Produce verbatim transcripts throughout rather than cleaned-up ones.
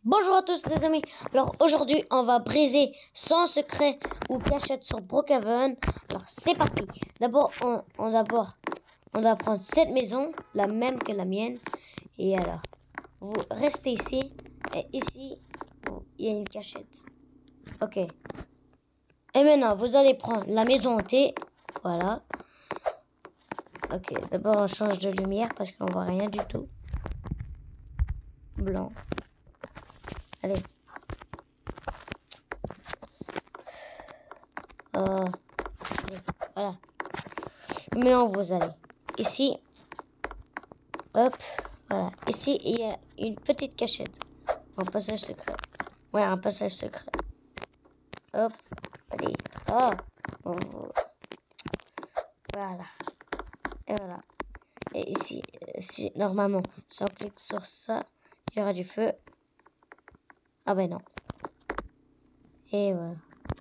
Bonjour à tous les amis. Alors aujourd'hui on va briser cent secrets ou cachettes sur Brookhaven. Alors c'est parti. D'abord on, on d'abord on doit prendre cette maison, la même que la mienne. Et alors vous restez ici. Et ici il y a une cachette. Ok. Et maintenant vous allez prendre la maison hantée. Voilà. Ok. D'abord on change de lumière parce qu'on voit rien du tout. Blanc. Allez. Euh, allez, voilà. Maintenant, vous allez ici. Hop, voilà. Ici, il y a une petite cachette. Un passage secret. Ouais, un passage secret. Hop, allez. Ah, oh. Voilà. Et voilà. Et ici, si, normalement, si on clique sur ça, il y aura du feu. Ah ben non. Et voilà.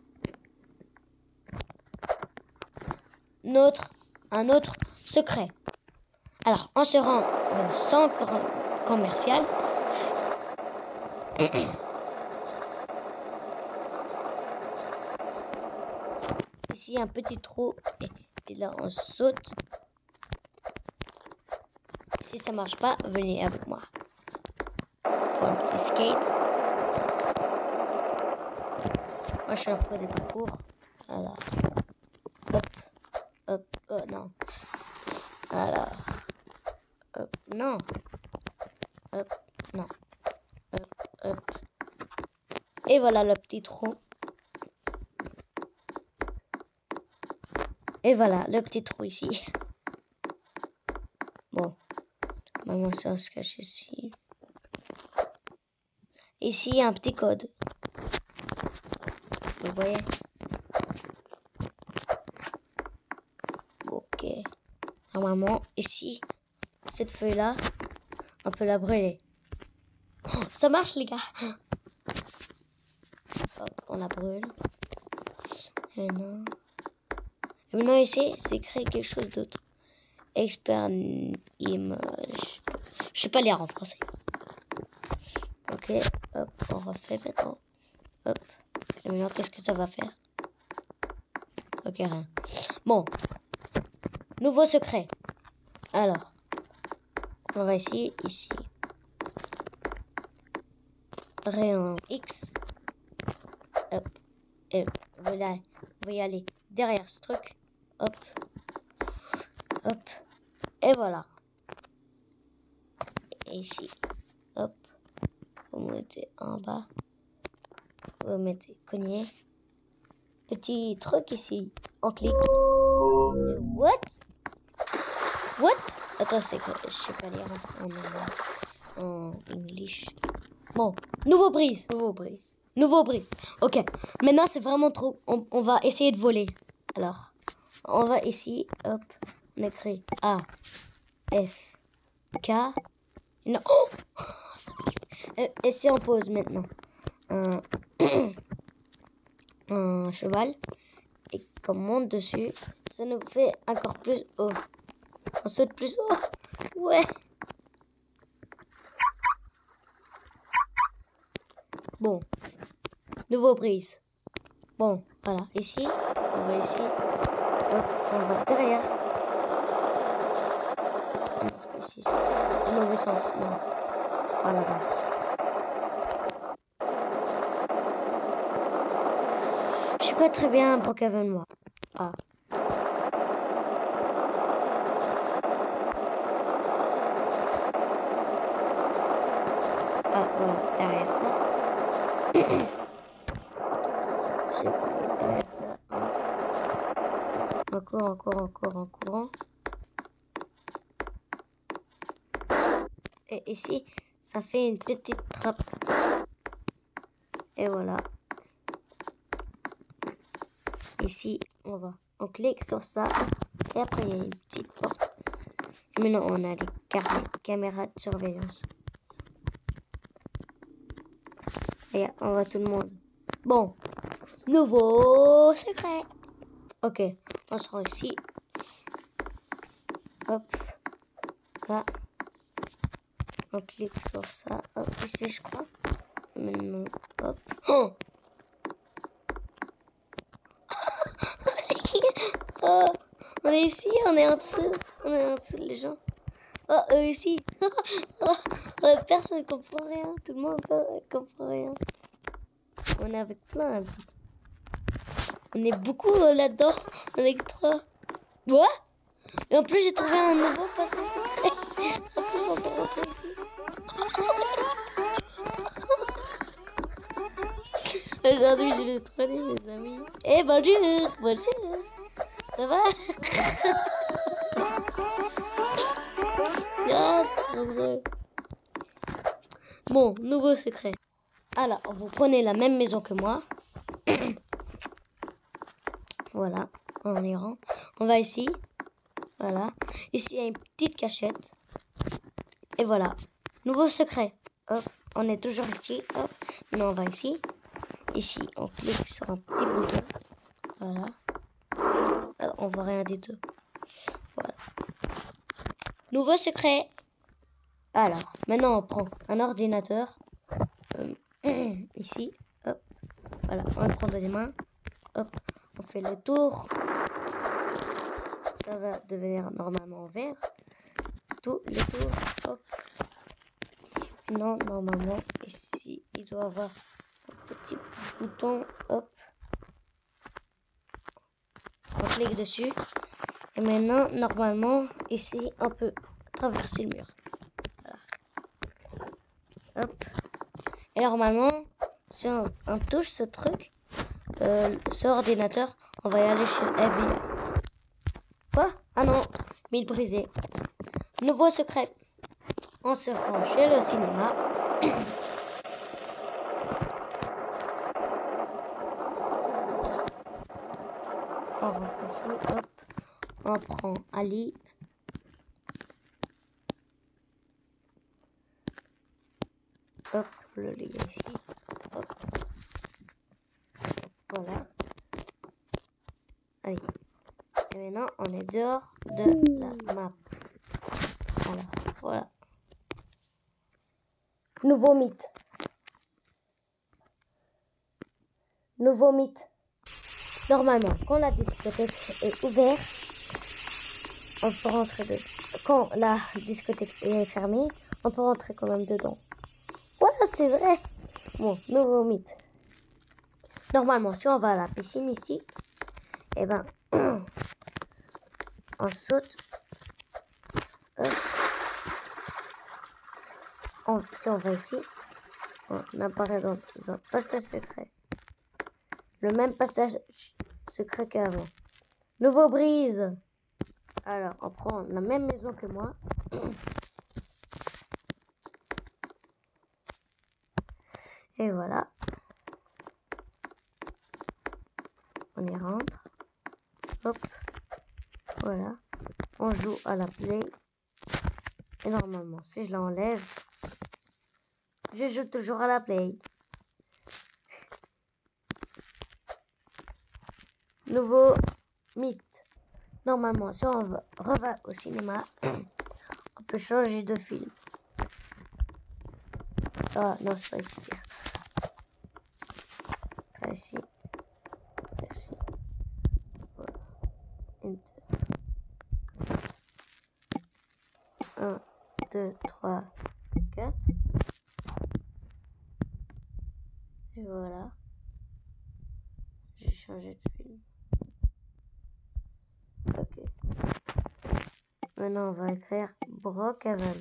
Notre, un autre secret. Alors, on se rend dans le centre commercial. Ici, un petit trou. Et, et là, on saute. Si ça marche pas, venez avec moi. Pour un petit skate. Moi, je suis un peu des parcours. Voilà. Hop. Hop. Oh, non. Voilà. Hop. Non. Hop. Non. Hop. Hop. Et voilà le petit trou. Et voilà le petit trou ici. Bon. Maintenant, ça se cache ici. Ici, il y a un petit code. Vous voyez? Ok. Normalement, ici, cette feuille-là, on peut la brûler. Oh, ça marche, les gars. Hop, on la brûle. Et maintenant... Et maintenant, ici, c'est créer quelque chose d'autre. Expert image. Je sais pas lire en français. Ok, hop, on refait maintenant. Hop. Et maintenant, qu'est-ce que ça va faire? Ok, rien. Bon. Nouveau secret. Alors. On va ici, ici. Rayon X. Hop. Et voilà. Vous y aller derrière ce truc. Hop. Hop. Et voilà. Et ici. Hop. Vous mettez en bas. Vous mettez cogné. Petit truc ici. On clique. Et what? What? Attends, c'est que je sais pas lire en, en, en English. Bon, nouveau brise. Nouveau brise. Nouveau brise. Ok. Maintenant, c'est vraiment trop. On, on va essayer de voler. Alors, on va ici. Hop. On écrit A. F. K. Non. Oh! Et, et si on pose maintenant un, un cheval et qu'on monte dessus, ça nous fait encore plus haut. On saute plus haut. Ouais. Bon. Nouveau brise. Bon, voilà. Ici, on va ici. Hop, on va derrière. Non, c'est pas ici. C'est le mauvais sens. Non. Voilà, là. Je suis pas très bien à Brookhaven, moi. Ah. Ah, voilà, derrière ça. Je sais quoi, derrière ça. Encore, encore, encore, en courant. Et ici, ça fait une petite trappe. Et voilà. Ici, on va. On clique sur ça. Et après, il y a une petite porte. Et maintenant, on a les cam caméras de surveillance. Et on voit tout le monde. Bon. Nouveau secret. Ok. On se rend ici. Hop. Là. On clique sur ça. Hop, ici, je crois. Maintenant, hop. Oh, oh, on est ici, on est en dessous. On est en dessous, les gens. Oh, eux ici. Oh, personne ne comprend rien. Tout le monde ne comprend rien. On est avec plein. On est beaucoup euh, là-dedans. On est trois. Quoi? Et en plus, j'ai trouvé un nouveau passage secret. En plus, on peut rentrer ici. Aujourd'hui, je vais troller, mes amis. Eh, bonjour. Bonjour. Ça va? Ah, c'est trop drôle. Bon, nouveau secret. Alors, vous prenez la même maison que moi. Voilà, on y rentre. On va ici. Voilà. Ici, il y a une petite cachette. Et voilà. Nouveau secret. Hop, on est toujours ici. Hop, maintenant on va ici. Ici, on clique sur un petit bouton. Voilà. Alors, on voit rien des deux. Voilà. Nouveau secret. Alors, maintenant on prend un ordinateur. Euh, ici. Hop. Voilà, on le prend dans les mains. Hop, on fait le tour. Ça va devenir normalement vert. Tous les tours. Hop. Non, normalement, ici, il doit avoir un petit bouton. Hop. On clique dessus. Et maintenant, normalement, ici, on peut traverser le mur. Voilà. Hop. Et normalement, si on, on touche ce truc, euh, ce ordinateur, on va y aller chez F B I. Quoi? Ah non, mille brisé. Nouveau secret. On se rend chez le cinéma. On rentre ici, hop. On prend Ali. Hop, le lit ici. Hop. Hop, voilà. Allez. Et maintenant, on est dehors de la map. Alors, voilà. Nouveau mythe. Nouveau mythe. Normalement, quand la discothèque est ouverte, on peut rentrer dedans. Quand la discothèque est fermée, on peut rentrer quand même dedans. Ouais, c'est vrai. Bon, nouveau mythe. Normalement, si on va à la piscine ici, eh ben, on saute. Hop. On, si on va ici, on apparaît dans un passage secret. Le même passage secret qu'avant. Nouveau brise. Alors, on prend la même maison que moi. Et voilà. On y rentre. Hop. Voilà. On joue à la play. Et normalement, si je l'enlève, je joue toujours à la play. Nouveau mythe. Normalement, si on va, reva au cinéma, on peut changer de film. Ah non, c'est pas ici. Pas ici. Pas ici. Voilà. Enter. un, deux, trois, quatre. Et voilà. J'ai changé de film. Ok. Maintenant, on va écrire Brookhaven.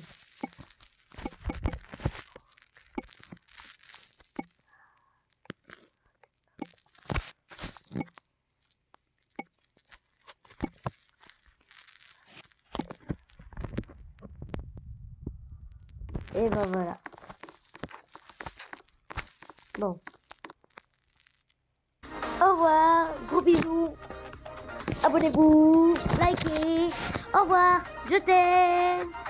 Et ben voilà. Bon. Au revoir. Gros bisous. Abonnez-vous. Likez. Au revoir. Je t'aime.